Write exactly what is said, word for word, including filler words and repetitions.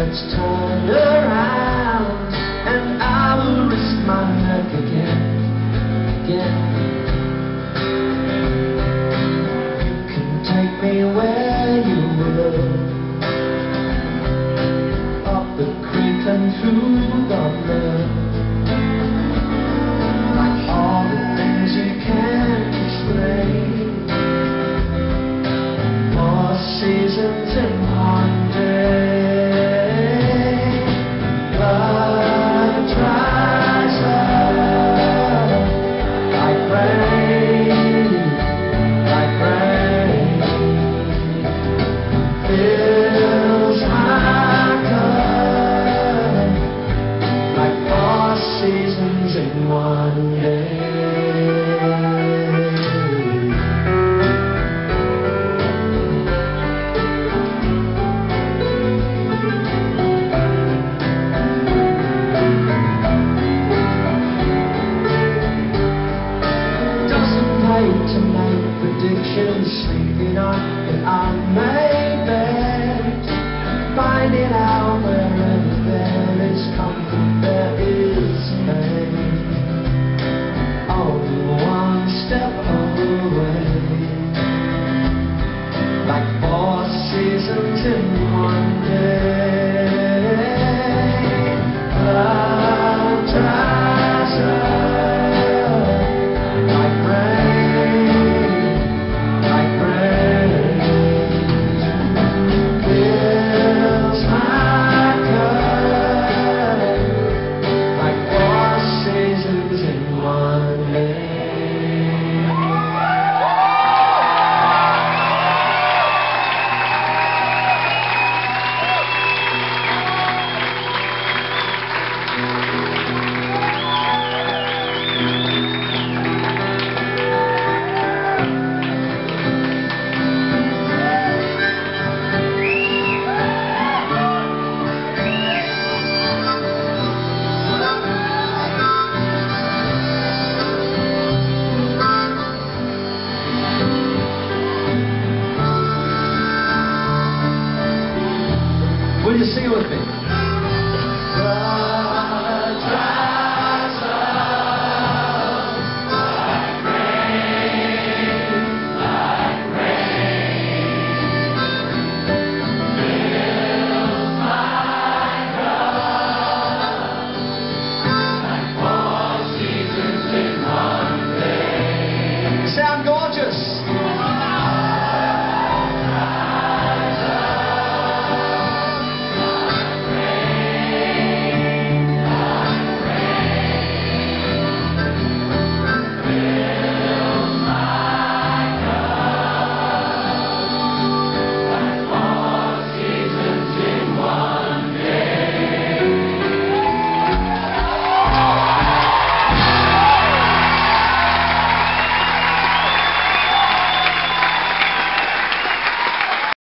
Let's turn around and I will risk my neck again, again. You can take me where you will, up the creek and through the mill, like all the things you can't explain. Four seasons in one day. To make predictions, sleeping on